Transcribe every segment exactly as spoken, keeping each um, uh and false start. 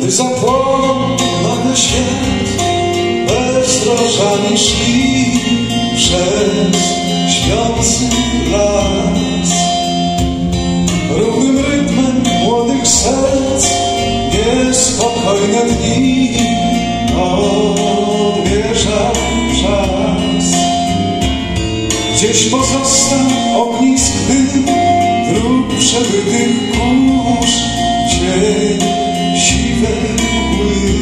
gdy zapłonął nagle świat, bezdrożami szli przez śpiący las. Równym rytmem młodych serc niespokojne dni odmierzał czas. Gdzieś pozostał ognisk dym dróg przebytych kurz, cień siwej mgły.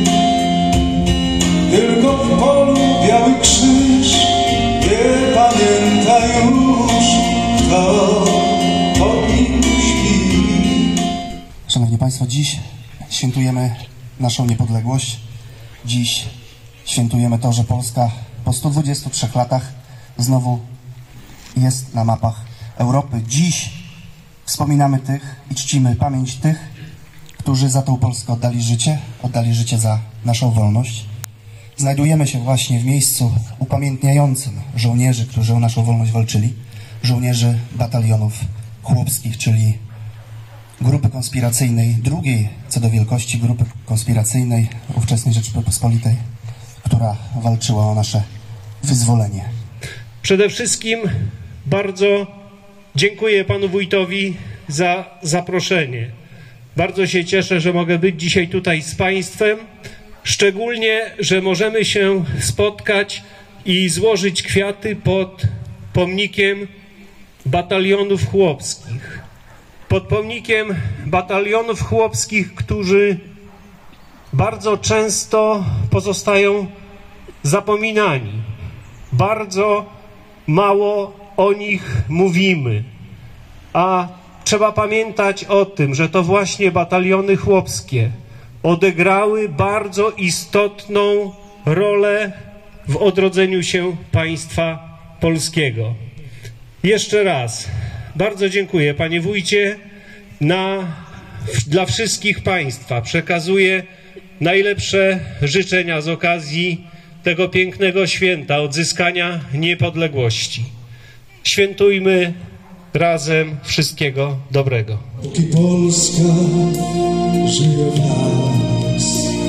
Tylko w polu biały krzyż nie pamięta już, kto pod nim śpi. Szanowni Państwo, dziś świętujemy naszą niepodległość. Dziś świętujemy to, że Polska po stu dwudziestu trzech latach znowu jest na mapach Europy. Dziś wspominamy tych i czcimy pamięć tych, którzy za tą Polskę oddali życie, oddali życie za naszą wolność. Znajdujemy się właśnie w miejscu upamiętniającym żołnierzy, którzy o naszą wolność walczyli, żołnierzy batalionów chłopskich, czyli grupy konspiracyjnej, drugiej co do wielkości grupy konspiracyjnej ówczesnej Rzeczypospolitej, która walczyła o nasze wyzwolenie. Przede wszystkim bardzo dziękuję panu wójtowi za zaproszenie. Bardzo się cieszę, że mogę być dzisiaj tutaj z państwem, szczególnie, że możemy się spotkać i złożyć kwiaty pod pomnikiem batalionów chłopskich. Pod pomnikiem batalionów chłopskich, którzy bardzo często pozostają zapominani. Bardzo mało o nich mówimy, a trzeba pamiętać o tym, że to właśnie bataliony chłopskie odegrały bardzo istotną rolę w odrodzeniu się państwa polskiego. Jeszcze raz bardzo dziękuję, panie wójcie. Na, dla wszystkich państwa przekazuję najlepsze życzenia z okazji tego pięknego święta odzyskania niepodległości. Świętujmy razem. Wszystkiego dobrego. Póki Polska żyje w nas,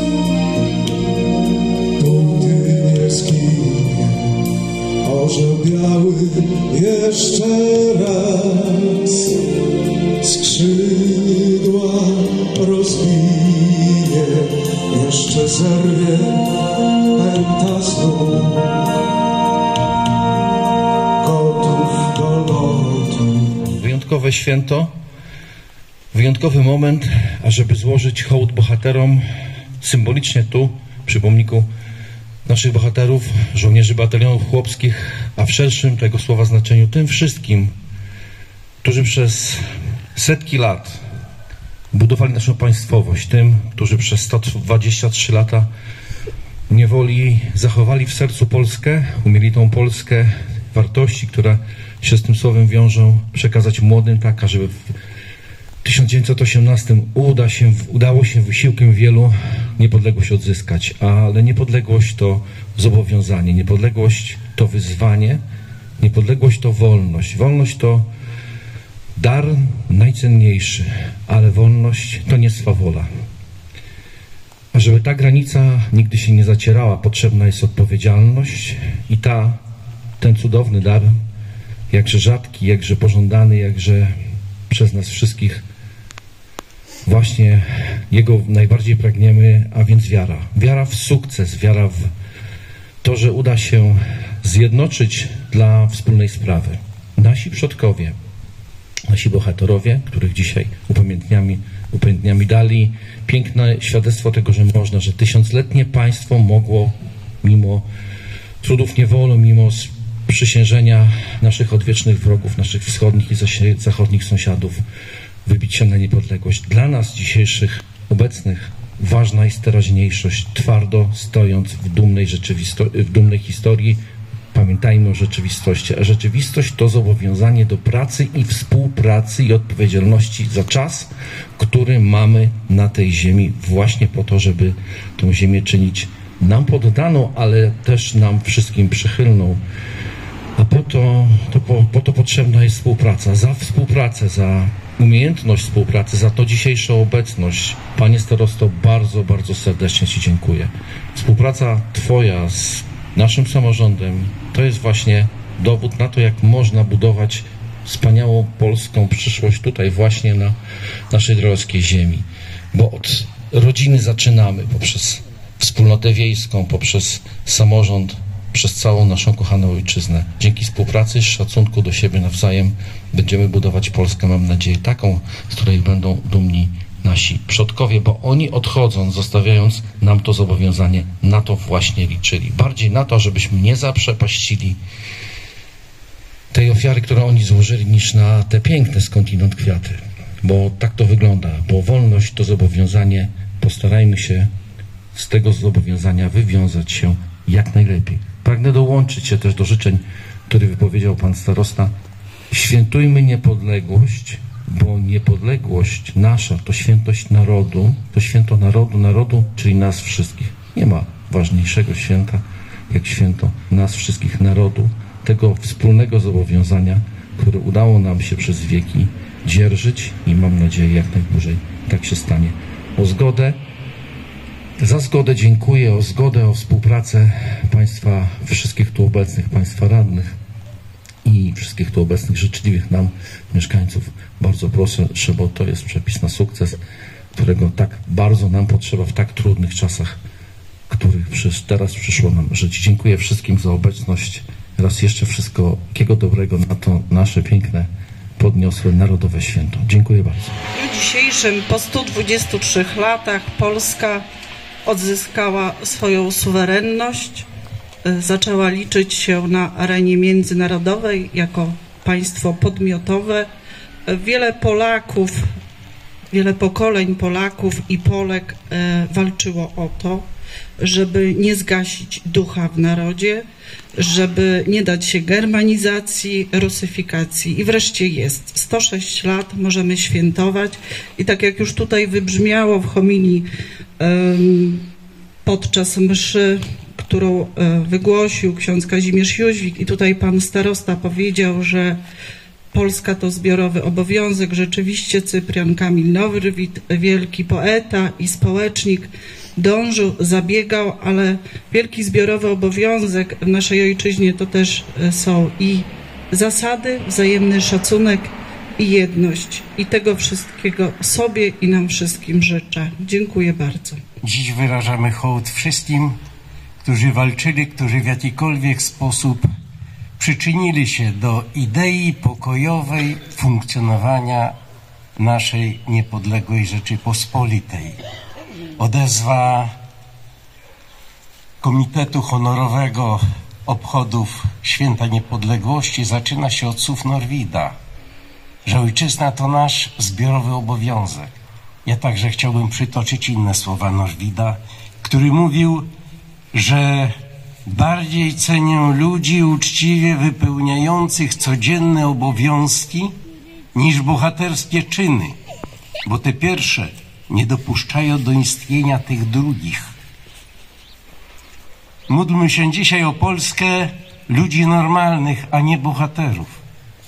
póty nie zginie, orzeł biały jeszcze raz skrzydła rozwinie, jeszcze zerwie pęta znów gotów do lotu. Wyjątkowe święto, wyjątkowy moment, ażeby złożyć hołd bohaterom symbolicznie tu, przy pomniku naszych bohaterów, żołnierzy batalionów chłopskich, a w szerszym tego słowa znaczeniu tym wszystkim, którzy przez setki lat budowali naszą państwowość, tym, którzy przez sto dwadzieścia trzy lata niewoli zachowali w sercu Polskę, umieli tą Polskę, wartości, które się z tym słowem wiążą, przekazać młodym tak, żeby w tysiąc dziewięćset osiemnastym uda się, udało się wysiłkiem wielu niepodległość odzyskać, ale niepodległość to zobowiązanie, niepodległość to wyzwanie, niepodległość to wolność. Wolność to dar najcenniejszy, ale wolność to nie swawola. A żeby ta granica nigdy się nie zacierała, potrzebna jest odpowiedzialność i ta, ten cudowny dar, jakże rzadki, jakże pożądany, jakże przez nas wszystkich właśnie jego najbardziej pragniemy, a więc wiara. Wiara w sukces, wiara w to, że uda się zjednoczyć dla wspólnej sprawy. Nasi przodkowie, nasi bohaterowie, których dzisiaj upamiętniamy, upamiętniamy dali piękne świadectwo tego, że można, że tysiącletnie państwo mogło mimo trudów niewoli, mimo sprzysiężenia naszych odwiecznych wrogów, naszych wschodnich i zachodnich sąsiadów, wybić się na niepodległość. Dla nas dzisiejszych, obecnych, ważna jest teraźniejszość, twardo stojąc w dumnej, w dumnej historii. Pamiętajmy o rzeczywistości, a rzeczywistość to zobowiązanie do pracy i współpracy i odpowiedzialności za czas, który mamy na tej ziemi właśnie po to, żeby tę ziemię czynić nam poddaną, ale też nam wszystkim przychylną. A po to, to po, po to potrzebna jest współpraca. Za współpracę, za umiejętność współpracy, za to dzisiejszą obecność. Panie starosto, bardzo, bardzo serdecznie Ci dziękuję. Współpraca Twoja z naszym samorządem to jest właśnie dowód na to, jak można budować wspaniałą polską przyszłość tutaj właśnie na naszej drogowskiej ziemi. Bo od rodziny zaczynamy, poprzez wspólnotę wiejską, poprzez samorząd, przez całą naszą kochaną ojczyznę. Dzięki współpracy, szacunku do siebie nawzajem będziemy budować Polskę, mam nadzieję, taką, z której będą dumni nasi przodkowie, bo oni odchodząc, zostawiając nam to zobowiązanie, na to właśnie liczyli. Bardziej na to, żebyśmy nie zaprzepaścili tej ofiary, którą oni złożyli, niż na te piękne skądinąd kwiaty. Bo tak to wygląda, bo wolność to zobowiązanie, postarajmy się z tego zobowiązania wywiązać się jak najlepiej. Pragnę dołączyć się też do życzeń, które wypowiedział pan starosta. Świętujmy niepodległość, bo niepodległość nasza to świętość narodu, to święto narodu, narodu, czyli nas wszystkich. Nie ma ważniejszego święta, jak święto nas wszystkich, narodu, tego wspólnego zobowiązania, które udało nam się przez wieki dzierżyć i mam nadzieję, jak najdłużej tak się stanie. O zgodę, za zgodę dziękuję, o zgodę, o współpracę Państwa, wszystkich tu obecnych, Państwa radnych i wszystkich tu obecnych, życzliwych nam mieszkańców. Bardzo proszę, bo to jest przepis na sukces, którego tak bardzo nam potrzeba w tak trudnych czasach, których teraz przyszło nam żyć. Dziękuję wszystkim za obecność. Raz jeszcze wszystkiego dobrego na to nasze piękne, podniosłe narodowe święto. Dziękuję bardzo. W dniu dzisiejszym, po stu dwudziestu trzech latach, Polska odzyskała swoją suwerenność, zaczęła liczyć się na arenie międzynarodowej jako państwo podmiotowe. Wiele Polaków, wiele pokoleń Polaków i Polek walczyło o to, żeby nie zgasić ducha w narodzie, żeby nie dać się germanizacji, rusyfikacji. I wreszcie jest. sto sześć lat możemy świętować i tak jak już tutaj wybrzmiało w homilii um, podczas mszy, którą um, wygłosił ksiądz Kazimierz Jóźwik i tutaj pan starosta powiedział, że Polska to zbiorowy obowiązek. Rzeczywiście Cyprian Kamil Norwid, wielki poeta i społecznik, dążył, zabiegał, ale wielki zbiorowy obowiązek w naszej ojczyźnie to też są i zasady, wzajemny szacunek i jedność. I tego wszystkiego sobie i nam wszystkim życzę. Dziękuję bardzo. Dziś wyrażamy hołd wszystkim, którzy walczyli, którzy w jakikolwiek sposób przyczynili się do idei pokojowej funkcjonowania naszej niepodległej Rzeczypospolitej. Odezwa Komitetu Honorowego Obchodów Święta Niepodległości zaczyna się od słów Norwida, że ojczyzna to nasz zbiorowy obowiązek. Ja także chciałbym przytoczyć inne słowa Norwida, który mówił, że bardziej cenię ludzi uczciwie wypełniających codzienne obowiązki niż bohaterskie czyny, bo te pierwsze nie dopuszczają do istnienia tych drugich. Módlmy się dzisiaj o Polskę ludzi normalnych, a nie bohaterów.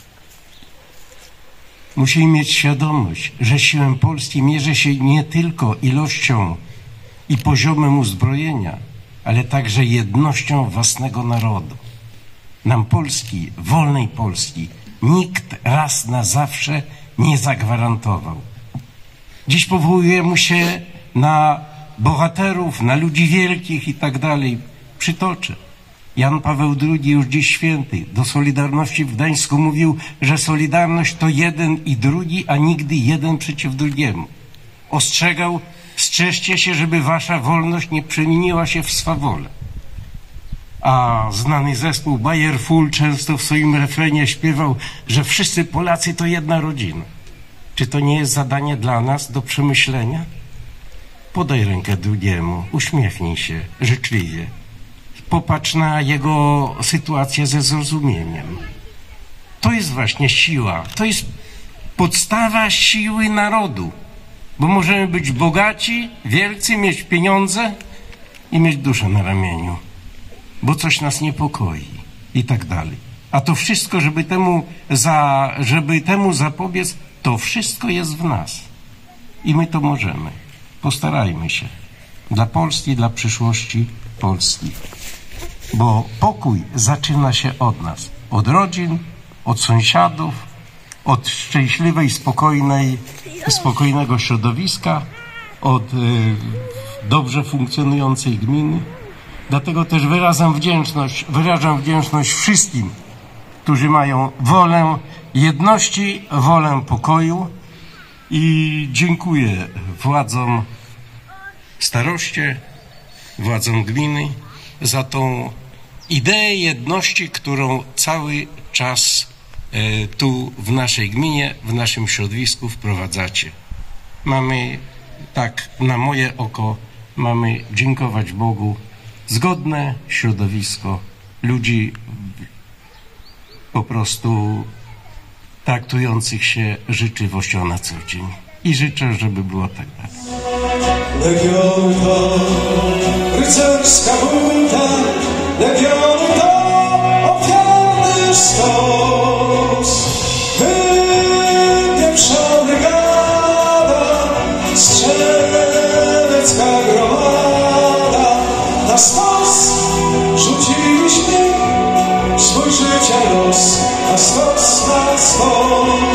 Musimy mieć świadomość, że siłę Polski mierzy się nie tylko ilością i poziomem uzbrojenia, ale także jednością własnego narodu. Nam Polski, wolnej Polski, nikt raz na zawsze nie zagwarantował. Dziś powołujemy się na bohaterów, na ludzi wielkich i tak dalej. Przytoczę. Jan Paweł drugi, już dziś święty, do Solidarności w Gdańsku mówił, że Solidarność to jeden i drugi, a nigdy jeden przeciw drugiemu. Ostrzegał, strzeżcie się, żeby wasza wolność nie przemieniła się w swawolę. A znany zespół Bayer Full często w swoim refrenie śpiewał, że wszyscy Polacy to jedna rodzina. Czy to nie jest zadanie dla nas do przemyślenia? Podaj rękę drugiemu, uśmiechnij się życzliwie. Popatrz na jego sytuację ze zrozumieniem. To jest właśnie siła, to jest podstawa siły narodu. Bo możemy być bogaci, wielcy, mieć pieniądze i mieć duszę na ramieniu. Bo coś nas niepokoi i tak dalej. A to wszystko, żeby temu, za, żeby temu zapobiec, To wszystko jest w nas i my to możemy. Postarajmy się dla Polski, dla przyszłości Polski. Bo pokój zaczyna się od nas, od rodzin, od sąsiadów, od szczęśliwej, spokojnej, spokojnego środowiska, od y, dobrze funkcjonującej gminy. Dlatego też wyrażam wdzięczność, wyrażam wdzięczność wszystkim, którzy mają wolę jedności, wolę pokoju i dziękuję władzom staroście, władzom gminy za tą ideę jedności, którą cały czas e, tu w naszej gminie, w naszym środowisku wprowadzacie. Mamy, tak na moje oko, mamy dziękować Bogu, zgodne środowisko ludzi po prostu traktujących się życzliwością na co dzień. I życzę, żeby było tak dalej. Legiony to rycerska buta, legiony to ofiarny stos. Wypieprzona brygada, strzelecka gromada, na stos rzuciliśmy swój życia los, na stos, na stos.